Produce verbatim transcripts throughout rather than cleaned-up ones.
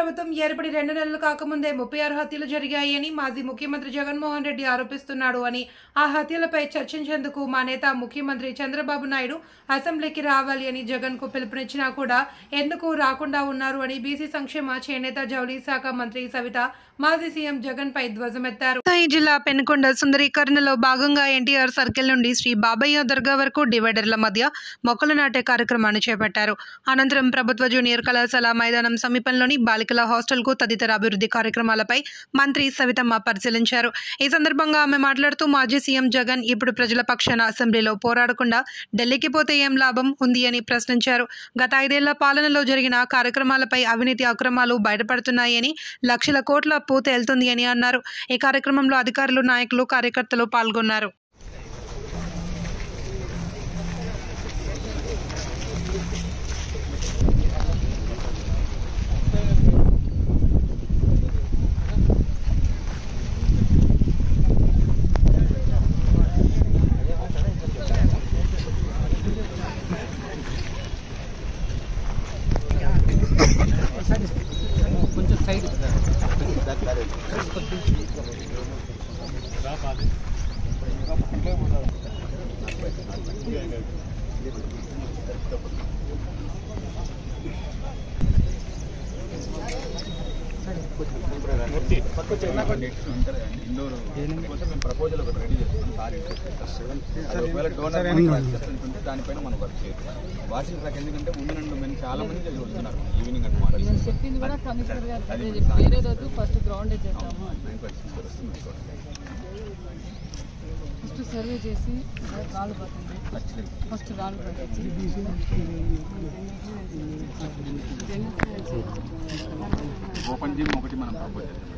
ప్రభుత్వం ఏర్పడి రెండు నెలలు కాకముందే ముప్పై ఆరు హత్యలు జరిగాయని మాజీ ముఖ్యమంత్రి జగన్మోహన్ రెడ్డి ఆరోపిస్తున్నాడు అని, ఆ హత్యలపై చర్చించేందుకు మా నేత ముఖ్యమంత్రి చంద్రబాబు నాయుడు అసెంబ్లీకి రావాలి అని జగన్కు పిలుపునిచ్చినా కూడా ఎందుకు రాకుండా ఉన్నారు అని బీసీ సంక్షేమ చేనేత జౌళి శాఖ మంత్రి సవిత మాజీ సీఎం జగన్ పై ధ్వజమెత్తారు. జిల్లా పెనుకొండ సుందరీకరణలో భాగంగా ఎన్టీఆర్ సర్కిల్ నుండి శ్రీ బాబయ్య దర్గా వరకు డివైడర్ల మధ్య మొక్కలు నాటే కార్యక్రమాన్ని చేపట్టారు. అనంతరం ప్రభుత్వ జూనియర్ కళాశాల మైదానం సమీపంలోని బాలికల హాస్టల్ కు తదితర అభివృద్ధి కార్యక్రమాలపై మంత్రి సవితమ్మ పరిశీలించారు. ఈ సందర్భంగా ఆమె మాట్లాడుతూ మాజీ సీఎం జగన్ ఇప్పుడు ప్రజల పక్షాన అసెంబ్లీలో పోరాడకుండా ఢిల్లీకి పోతే ఏం లాభం ఉంది అని ప్రశ్నించారు. గత ఐదేళ్ల పాలనలో జరిగిన కార్యక్రమాలపై అవినీతి అక్రమాలు బయటపడుతున్నాయని, లక్షల కోట్ల అప్పు తేలుతుంది అని అన్నారు. ఈ కార్యక్రమంలో అధికారులు, నాయకులు, కార్యకర్తలు పాల్గొన్నారు. కొంచెం సైడ్ ఇండోర్ కోసం మేము ప్రపోజల్ ఒకటి రెడీ చేస్తున్నాం. ఒకవేళ డోనర్ ఉంటే దానిపైన మనం వర్క్ చేస్తాం. వాషింగ్ ట్రాక్ ఎందుకంటే ఉమెన్ అండ్ మెన్ చాలా మంది వస్తున్నారు ఈవినింగ్ అంటే మాట్లాడి చెప్పింది కూడా కమిషనర్ గారు వేరే రోజు ఫస్ట్ గ్రౌండ్ చేద్దాము, ఫస్ట్ సర్వే చేసి రాళ్ళు పడుతుంది, ఫస్ట్ రాళ్ళు పడుతుంది. ఓపెన్ జిమ్ ఒకటి మనం ప్రపోజ్ చేస్తాం.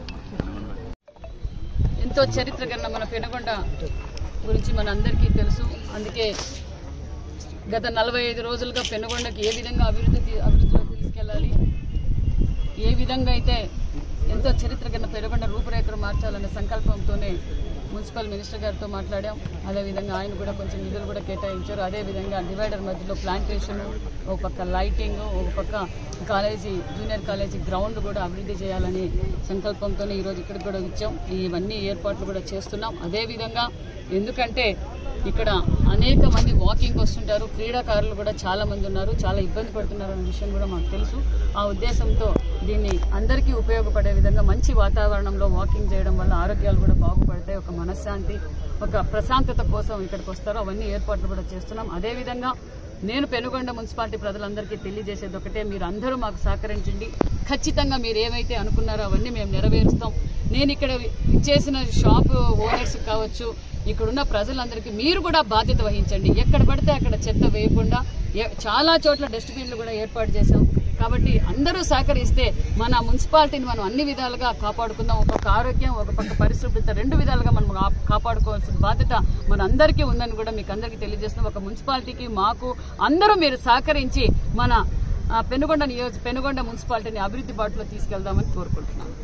ఎంతో చరిత్ర కన్నా మన పెనుగొండ గురించి మన అందరికీ తెలుసు. అందుకే గత నలభై ఐదు రోజులుగా పెనుగొండకి ఏ విధంగా అభివృద్ధి అభివృద్ధిలోకి తీసుకెళ్ళాలి, ఏ విధంగా అయితే ఎంతో చరిత్ర కన్నా పెనుగొండ రూపురేఖలు మార్చాలనే సంకల్పంతోనే మున్సిపల్ మినిస్టర్ గారితో మాట్లాడాం. అదేవిధంగా ఆయన కూడా కొంచెం నిధులు కూడా కేటాయించారు. అదేవిధంగా డివైడర్ మధ్యలో ప్లాంటేషన్, ఒక పక్క లైటింగ్, ఒక పక్క కాలేజీ జూనియర్ కాలేజీ గ్రౌండ్ కూడా అభివృద్ధి చేయాలని సంకల్పంతోనే ఈరోజు ఇక్కడికి కూడా ఇచ్చాం. ఇవన్నీ ఏర్పాట్లు కూడా చేస్తున్నాం. అదేవిధంగా ఎందుకంటే ఇక్కడ అనేక మంది వాకింగ్ వస్తుంటారు, క్రీడాకారులు కూడా చాలా మంది ఉన్నారు, చాలా ఇబ్బంది పడుతున్నారు అనే విషయం కూడా మాకు తెలుసు. ఆ ఉద్దేశంతో దీన్ని అందరికీ ఉపయోగపడే విధంగా మంచి వాతావరణంలో వాకింగ్ చేయడం వల్ల ఆరోగ్యాలు కూడా బాగుపడతాయి, ఒక మనశ్శాంతి, ఒక ప్రశాంతత కోసం ఇక్కడికి వస్తారో అవన్నీ ఏర్పాట్లు కూడా చేస్తున్నాం. అదేవిధంగా నేను పెనుగొండ మున్సిపాలిటీ ప్రజలందరికీ తెలియజేసేది ఒకటే, మీరు అందరూ మాకు సహకరించండి. ఖచ్చితంగా మీరు ఏమైతే అనుకున్నారో అవన్నీ మేము నెరవేరుస్తాం. నేను ఇక్కడ ఇచ్చేసిన షాప్ ఓనర్స్ కావచ్చు, ఇక్కడున్న ప్రజలందరికీ మీరు కూడా బాధ్యత వహించండి. ఎక్కడ పడితే అక్కడ చెత్త వేయకుండా చాలా చోట్ల డస్ట్బిన్లు కూడా ఏర్పాటు చేశాం. కాబట్టి అందరూ సహకరిస్తే మన మున్సిపాలిటీని మనం అన్ని విధాలుగా కాపాడుకుందాం. ఒక పక్క ఆరోగ్యం, ఒక పక్క పరిశుభ్రత, రెండు విధాలుగా మనం కాపాడుకోవాల్సిన బాధ్యత మన అందరికీ ఉందని కూడా మీకు అందరికీ తెలియజేస్తున్నాం. ఒక మున్సిపాలిటీకి మాకు అందరూ మీరు సహకరించి మన పెనుగొండ నియోజక పెనుగొండ మున్సిపాలిటీని అభివృద్ధి బాటలో తీసుకెళ్దామని కోరుకుంటున్నాను.